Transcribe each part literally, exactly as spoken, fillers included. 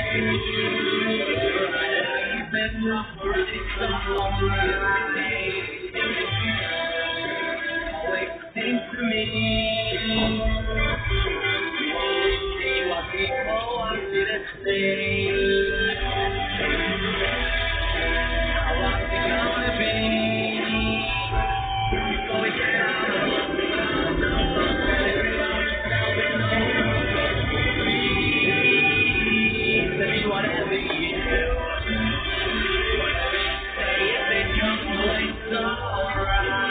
Seems to me, you always see what people want you to see. How long's it gonna be before we get out of love? Everybody's selling over. Please, tell me whatever you do. Whatever you say, if it comes away, it's alright.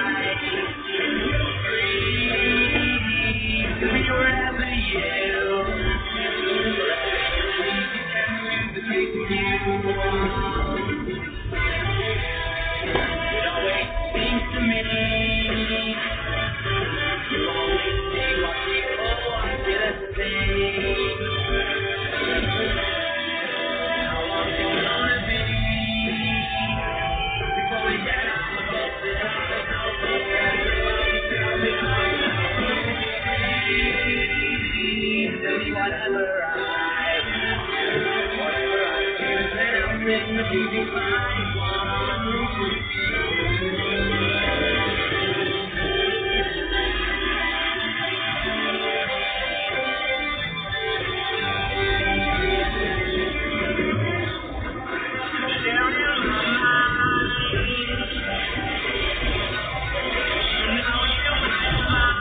Whatever I, whatever I choose, and I'll sing the music I want. Down in my mind, now you're my mind.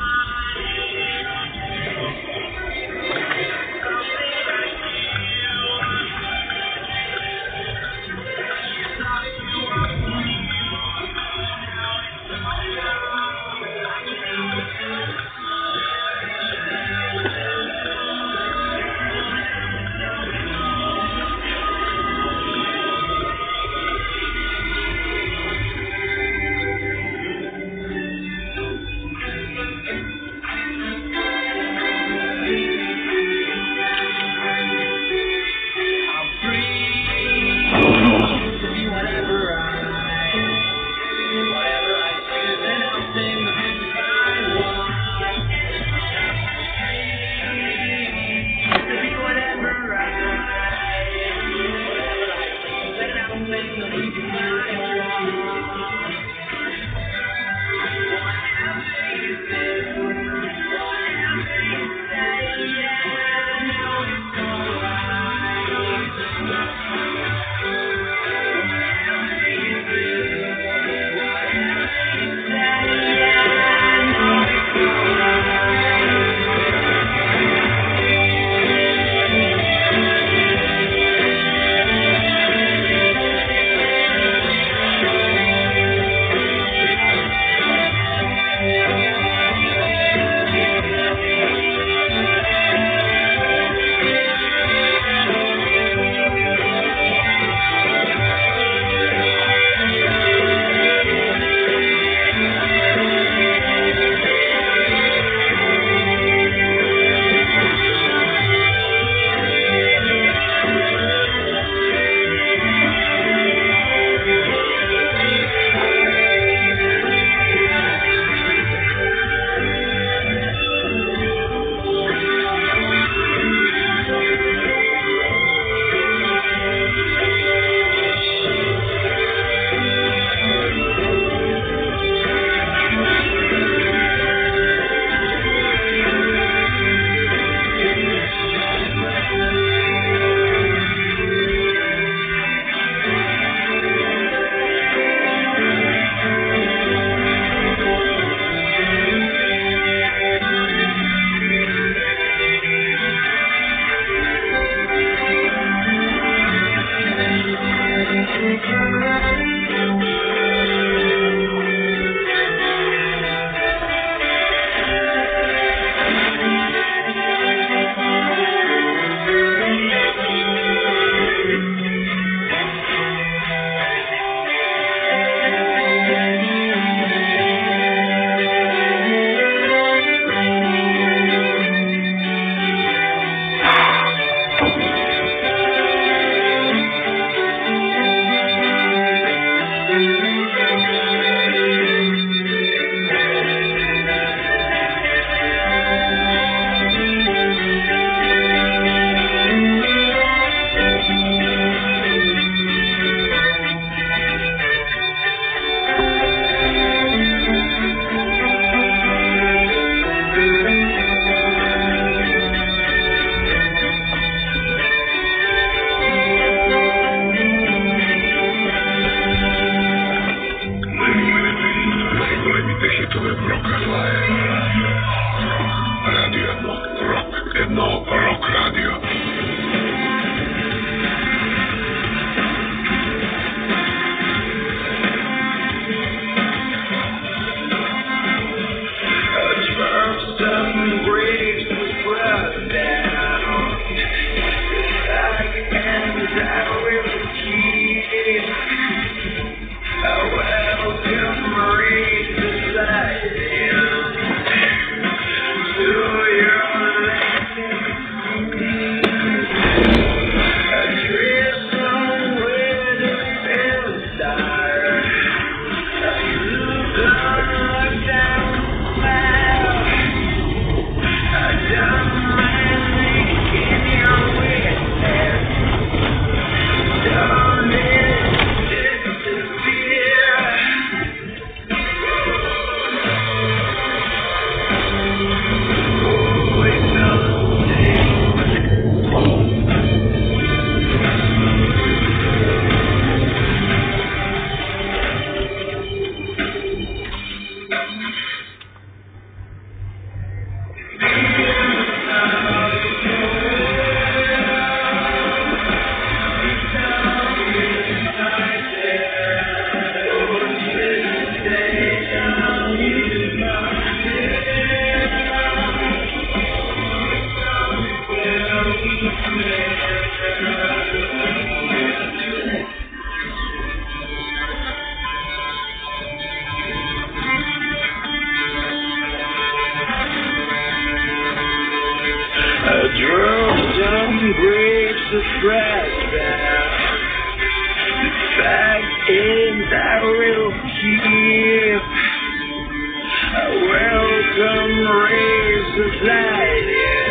the present. The fact is I will keep a welcome rays of light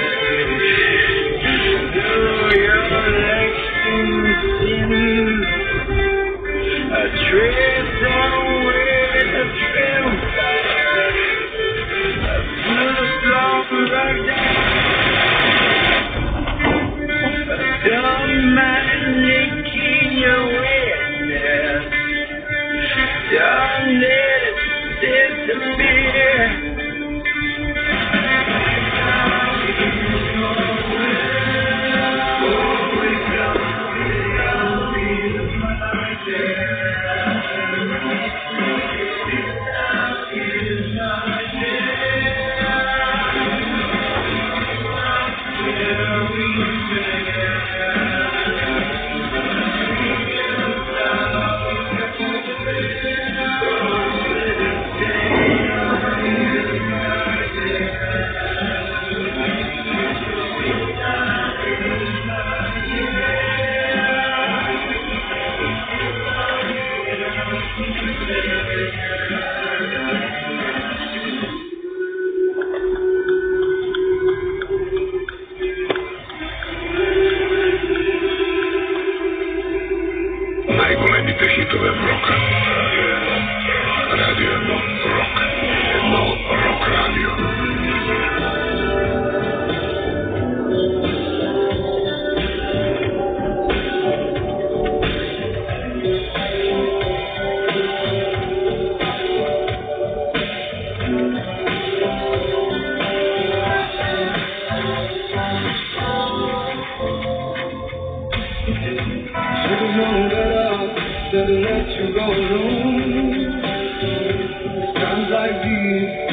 through your elections in a trace away the truth. A blue long don't mind nicking your witness. Don't let it disappear. Let you go alone. Times like these